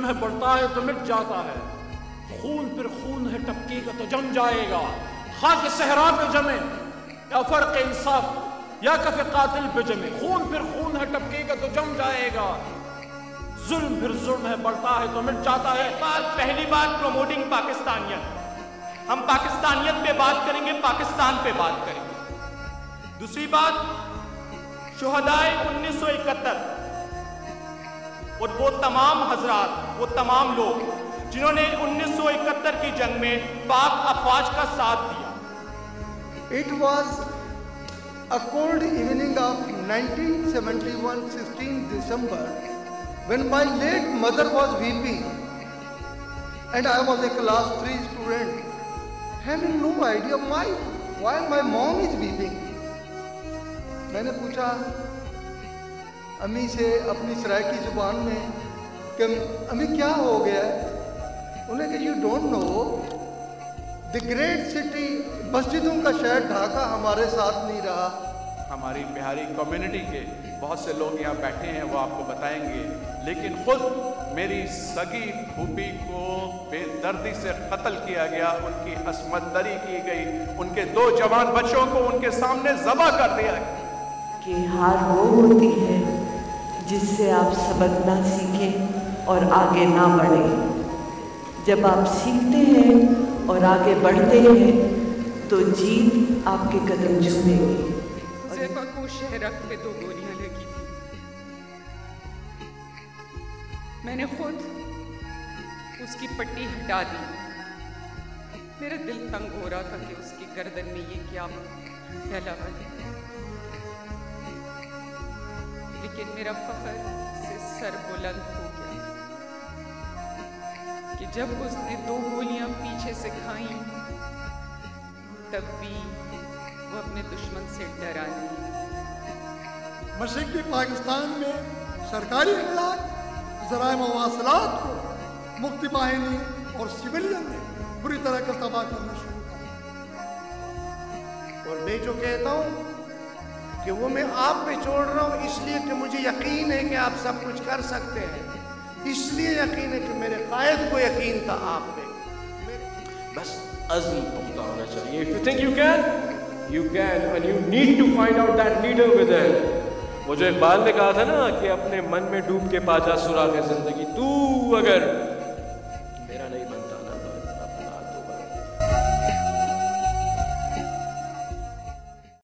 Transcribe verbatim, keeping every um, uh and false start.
ہے بڑھتا ہے تو مٹ جاتا ہے، خون پھر خون ہے ٹپکے گا تو جم جائے گا، خاک صحرا پہ جمے یا فرق انصاف یا کف قاتل پہ جمے، خون پھر خون ہے ٹپکے گا تو جم جائے گا، ظلم پھر ظلم ہے بڑھتا ہے تو مٹ جاتا ہے۔ بات پہلی بات پروموٹنگ پاکستانیت، ہم پاکستانیت پہ بات کریں گے، پاکستان پہ بات کریں گے۔ دوسری بات شہدائے انیس سو اکہتر اور وہ تمام حضرات، وہ تمام لوگ جنہوں نے انیس سو اکہتر کی جنگ میں پاک افواج کا ساتھ دیا۔ It was a cold evening of nineteen seventy-one, sixteenth December, when my late mother was weeping and I was a class three student, having no idea why, why my mom is weeping. میں نے پوچھا امی سے اپنی سرائیکی زبان میں کہ امی کیا ہو گیا ہے؟ انہیں کہ you don't know the great city, مسجدوں کا شہر ڈھاکہ ہمارے ساتھ نہیں رہا۔ ہماری بہاری کمیونٹی کے بہت سے لوگ یہاں بیٹھے ہیں، وہ آپ کو بتائیں گے، لیکن خود میری سگی پھوپھی کو بے دردی سے قتل کیا گیا، ان کی عصمت دری کی گئی، ان کے دو جوان بچوں کو ان کے سامنے ذبح کر دیا گیا۔ کہ ہار وہ ہوتی ہے جس سے آپ سبق نہ سیکھیں اور آگے نہ بڑھیں۔ جب آپ سیکھتے ہیں اور آگے بڑھتے ہیں تو جیت آپ کے قدم چھوئے گی۔ حذیفہ کو شہرک پہ دو گولیاں لگی تھی، میں نے خود اس کی پٹی ہٹا دی، میرا دل تنگ ہو رہا تھا کہ اس کی گردن میں یہ کیا ڈلا بنے، لیکن میرا فخر سے سر بلند ہو گیا کہ جب اس نے دو گولیاں پیچھے سے کھائیں تب بھی وہ اپنے دشمن سے ڈرا نہیں۔ مشرقی پاکستان میں سرکاری املاک، ذرائع مواصلات کو مفتی باہنی اور سویلین نے بری طرح کا تباہ کرنا شروع کر، اور میں جو کہتا ہوں کہ وہ میں آپ پہ چھوڑ رہا ہوں اس لیے کہ مجھے یقین ہے کہ آپ سب کچھ کر سکتے ہیں، اس لیے یقین ہے کہ میرے قائد کو یقین تھا آپ پہ۔ بس عزم پختہ ہونا چاہیے۔ If you think you can, you can, and you need to find out that leader within. وہ جو اقبال نے کہا تھا نا کہ اپنے من میں ڈوب کے پا جا سراغ زندگی، تو اگر